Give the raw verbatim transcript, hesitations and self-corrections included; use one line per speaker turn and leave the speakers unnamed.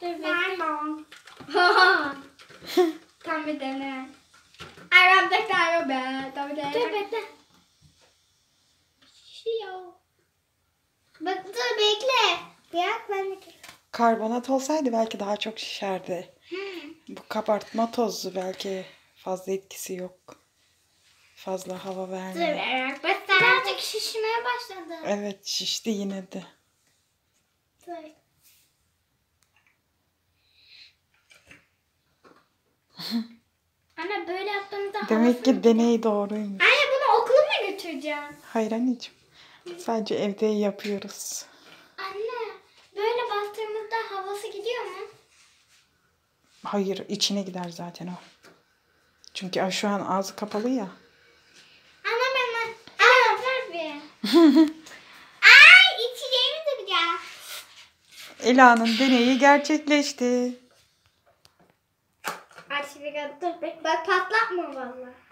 Dur bekle. Tam bir dene. Arabada be. Dur bekle. Şişiyor. Bak dur bekle. Bırak ben de.
Karbonat olsaydı belki daha çok şişerdi.
Hmm.
Bu kabartma tozu belki fazla etkisi yok. Fazla hava
Dur
vermiyor.
bırak. Bak birazcık şişmeye başladı.
Evet, şişti yine de.
Dur. Anne böyle yaptığımızda
Demek ki deney doğruymuş.
Anne bunu okula mı götüreceğim?
Hayır anneciğim. Sadece evde yapıyoruz.
Anne böyle bastığımızda havası gidiyor mu?
Hayır, içine gider zaten o. Çünkü şu an ağzı kapalı ya.
Anne ben Aa ver bir. Ay içeceğimi de bir ya.
Ela'nın deneyi gerçekleşti.
Ay şimdi dur bak patlatma vallahi.